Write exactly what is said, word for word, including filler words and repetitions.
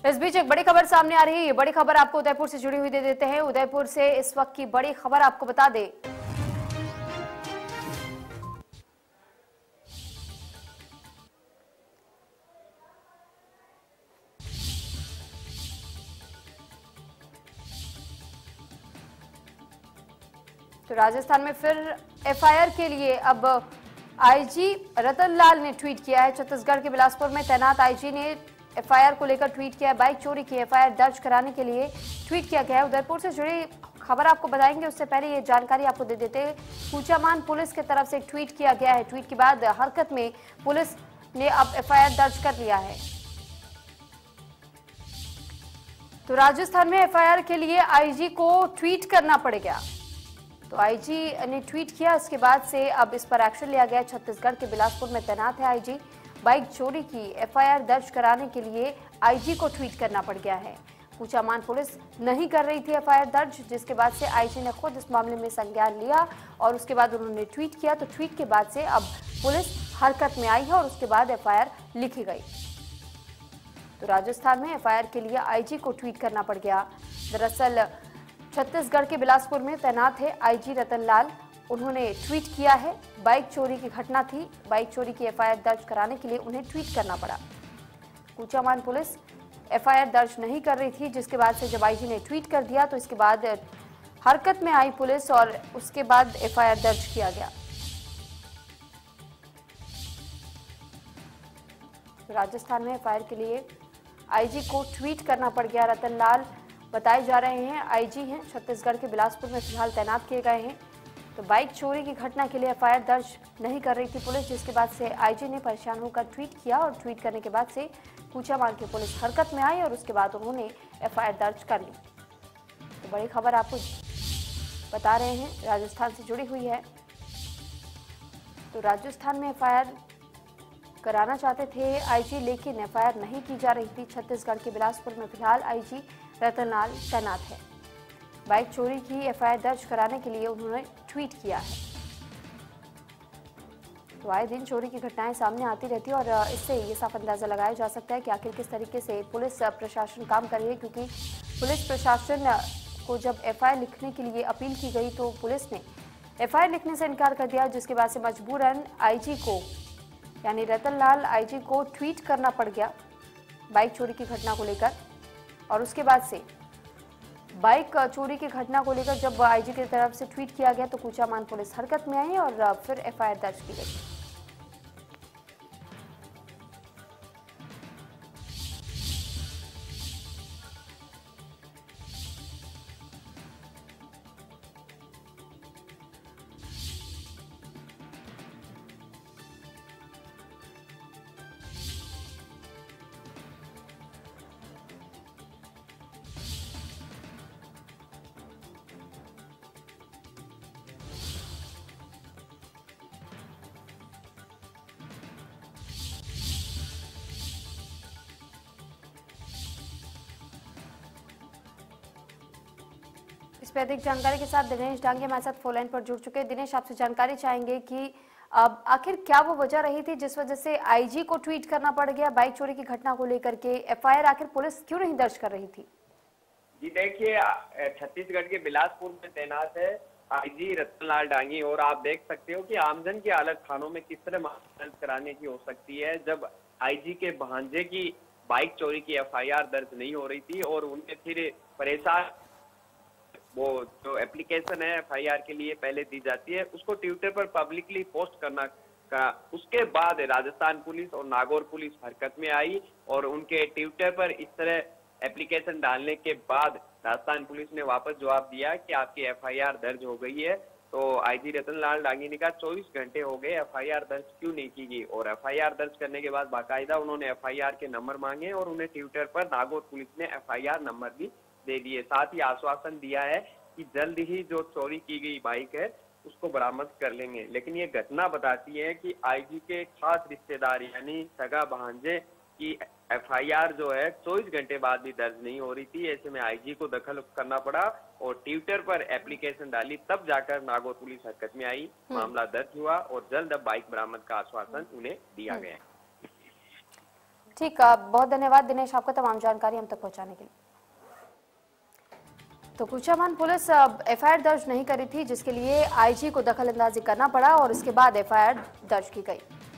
इस बीच एक बड़ी खबर सामने आ रही है। ये बड़ी खबर आपको उदयपुर से जुड़ी हुई दे देते हैं। उदयपुर से इस वक्त की बड़ी खबर आपको बता दें, तो राजस्थान में फिर एफआईआर के लिए अब आईजी रतन लाल ने ट्वीट किया है। छत्तीसगढ़ के बिलासपुर में तैनात आईजी ने एफआईआर को लेकर ट्वीट किया है। बाइक चोरी की एफआईआर दर्ज कराने के लिए ट्वीट किया गया है। उदयपुर से जुड़ी खबर आपको बताएंगे, उससे पहले ये जानकारी आपको दे देते हैं। कूचामान पुलिस की तरफ से एक ट्वीट किया गया है। ट्वीट के बाद हरकत में पुलिस ने अब एफआईआर दर्ज कर लिया है। तो राजस्थान में एफआईआर के लिए आईजी को ट्वीट करना पड़ेगा। तो आईजी ने ट्वीट किया, इसके बाद से अब इस पर एक्शन लिया गया। छत्तीसगढ़ के बिलासपुर में तैनात है आईजी। बाइक चोरी की एफआईआर दर्ज कराने के लिए आईजी को ट्वीट करना पड़ गया है। कूचामान पुलिस नहीं कर रही थी एफआईआर दर्ज, जिसके बाद से आईजी ने खुद इस मामले में संज्ञान लिया और उसके बाद उन्होंने ट्वीट किया। तो ट्वीट के बाद से अब पुलिस हरकत में आई है और उसके बाद एफआईआर लिखी गई। तो राजस्थान में एफआईआर के लिए आईजी को ट्वीट करना पड़ गया। दरअसल छत्तीसगढ़ के बिलासपुर में तैनात है आईजी रतन लाल। उन्होंने ट्वीट किया है। बाइक चोरी की घटना थी, बाइक चोरी की एफआईआर दर्ज कराने के लिए उन्हें ट्वीट करना पड़ा। कूचामान पुलिस एफआईआर दर्ज नहीं कर रही थी, जिसके बाद से जब आईजी ने ट्वीट कर दिया तो इसके बाद हरकत में आई पुलिस और उसके बाद एफआईआर दर्ज किया गया। राजस्थान में एफआईआर के लिए आईजी को ट्वीट करना पड़ गया। रतन लाल बताए जा रहे हैं आईजी हैं, छत्तीसगढ़ के बिलासपुर में फिलहाल तैनात किए गए हैं। तो बाइक चोरी की घटना के लिए एफआईआर दर्ज नहीं कर रही थी पुलिस, जिसके बाद से आईजी ने परेशान होकर ट्वीट किया और ट्वीट करने के बाद से कूचामान की पुलिस हरकत में आई और उसके बाद उन्होंने एफआईआर दर्ज कर ली। तो बड़ी खबर आपको बता रहे हैं, राजस्थान से जुड़ी हुई है। तो राजस्थान में एफआईआर कराना चाहते थे आईजी, लेकिन एफआईआर नहीं की जा रही थी। छत्तीसगढ़ के बिलासपुर में फिलहाल आईजी रतन लाल तैनात है। बाइक चोरी की एफआईआर दर्ज कराने के लिए उन्होंने ट्वीट किया है। तो आए दिन चोरी की घटनाएं सामने आती रहती है और इससे ये साफ अंदाजा लगाया जा सकता है कि आखिर किस तरीके से पुलिस प्रशासन काम कर रही है, क्योंकि पुलिस प्रशासन को जब एफआईआर लिखने के लिए अपील की गई तो पुलिस ने एफआईआर लिखने से इनकार कर दिया, जिसके बाद से मजबूरन आईजी को यानी रतन लाल आईजी को ट्वीट करना पड़ गया बाइक चोरी की घटना को लेकर। और उसके बाद से बाइक चोरी की घटना को लेकर जब आईजी की तरफ से ट्वीट किया गया तो कूचामान पुलिस हरकत में आई और फिर एफआईआर दर्ज की गई। इस पर अधिक जानकारी के साथ दिनेश डांगे हमारे साथ फोन लाइन पर जुड़ चुके हैं। दिनेश, आपसे जानकारी चाहेंगे कि अब आखिर क्या वो वजह रही थी जिस वजह से आईजी को ट्वीट करना पड़ गया बाइक चोरी की घटना को लेकर के? एफआईआर आखिर पुलिस क्यों नहीं दर्ज कर रही थी? जी देखिए, छत्तीसगढ़ के बिलासपुर में तैनात है आईजी रतन लाल डांगी और आप देख सकते हो कि आमजन की हालत थानों में किस तरह दर्ज कराने की हो सकती है जब आईजी के भांजे की बाइक चोरी की एफआईआर दर्ज नहीं हो रही थी और उनके फिर परेशान वो जो एप्लीकेशन है एफआईआर के लिए पहले दी जाती है उसको ट्विटर पर पब्लिकली पोस्ट करना का उसके बाद राजस्थान पुलिस और नागौर पुलिस हरकत में आई और उनके ट्विटर पर इस तरह एप्लीकेशन डालने के बाद राजस्थान पुलिस ने वापस जवाब दिया कि आपकी एफआईआर दर्ज हो गई है। तो आईजी रतन लाल डांगी ने कहा चौबीस घंटे हो गए एफआईआर दर्ज क्यों नहीं की गई, और एफआईआर दर्ज करने के बाद बाकायदा उन्होंने एफआईआर के नंबर मांगे और उन्हें ट्विटर पर नागौर पुलिस ने एफआईआर नंबर भी दे दिए। साथ ही आश्वासन दिया है कि जल्द ही जो चोरी की गई बाइक है उसको बरामद कर लेंगे। लेकिन ये घटना बताती है कि आईजी के खास रिश्तेदार यानी सगा भांजे की एफआईआर जो है चौबीस घंटे बाद भी दर्ज नहीं हो रही थी। ऐसे में आईजी को दखल करना पड़ा और ट्विटर पर एप्लीकेशन डाली, तब जाकर नागौर पुलिस हरकत में आई, मामला दर्ज हुआ और जल्द अब बाइक बरामद का आश्वासन उन्हें दिया गया। ठीक, बहुत धन्यवाद दिनेश आपका तमाम जानकारी हम तक पहुंचाने के लिए। तो Kuchaman police F I R दर्ज नहीं करी थी, जिसके लिए आई जी को दखल अंदाजी करना पड़ा और इसके बाद एफ आई आर दर्ज की गई।